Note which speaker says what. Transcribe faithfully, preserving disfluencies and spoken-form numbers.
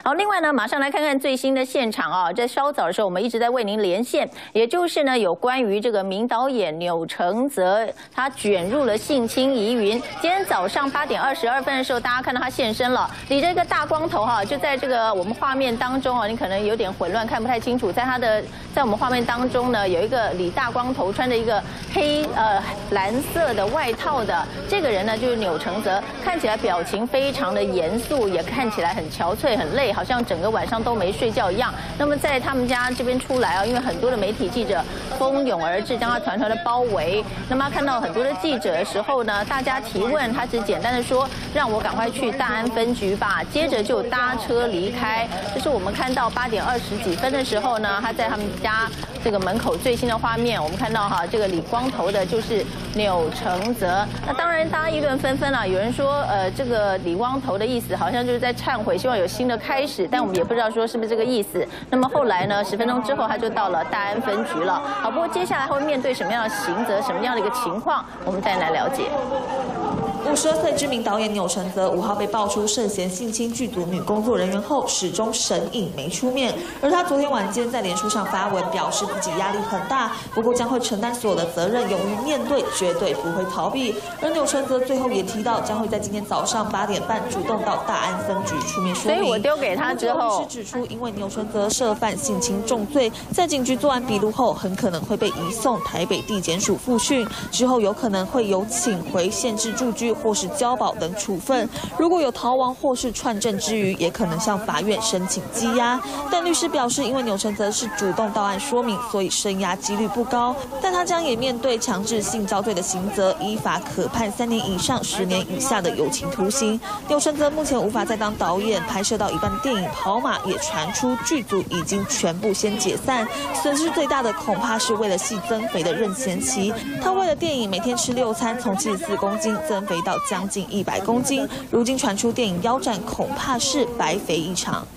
Speaker 1: 好，另外呢，马上来看看最新的现场啊，在稍早的时候，我们一直在为您连线，也就是呢有关于这个名导演钮承泽他卷入了性侵疑云。今天早上八点二十二分的时候，大家看到他现身了，理着一个大光头哈，就在这个我们画面当中啊，你可能有点混乱，看不太清楚，在他的在我们画面当中呢，有一个理大光头，穿着一个黑呃蓝色的外套的这个人呢，就是钮承泽，看起来表情非常的严肃，也看起来很憔悴、很累，好像整个晚上都没睡觉一样。那么在他们家这边出来啊，因为很多的媒体记者蜂拥而至，将他团团的包围。那么看到很多的记者的时候呢，大家提问，他只简单的说让我赶快去大安分局吧，接着就搭车离开。这是我们看到八点二十几分的时候呢，他在他们家这个门口最新的画面，我们看到哈，这个理光头的就是钮承泽。那当然大家议论纷纷了，有人说呃这个理光头的意思好像就是在忏悔，希望有新的开始，但我们也不知道说是不是这个意思。那么后来呢，十分钟之后他就到了大安分局了。好，不过接下来会面对什么样的刑责，什么样的一个情况，我们再来了解。
Speaker 2: 五十二岁知名导演钮承泽五号被爆出涉嫌性侵剧组女工作人员后，始终神隐没出面。而他昨天晚间在脸书上发文，表示自己压力很大，不过将会承担所有的责任，勇于面对，绝对不会逃避。而钮承泽最后也提到，将会在今天早上八点半主动到大安分局出面说明。
Speaker 1: 所以我丢给他之后，
Speaker 2: 律师指出，因为钮承泽涉犯性侵重罪，在警局作案笔录后，很可能会被移送台北地检署复讯，之后有可能会有请回、限制住居或是交保等处分。如果有逃亡或是串证之余，也可能向法院申请羁押。但律师表示，因为钮承泽是主动到案说明，所以声押几率不高。但他将也面对强制性交罪的刑责，依法可判三年以上十年以下的有期徒刑。钮承泽目前无法再当导演，拍摄到一半的电影《跑马》也传出剧组已经全部先解散，损失最大的恐怕是为了戏增肥的任贤齐。他为了电影每天吃六餐，从七十四公斤增肥到将近一百公斤，如今传出电影腰斩，恐怕是白肥一场。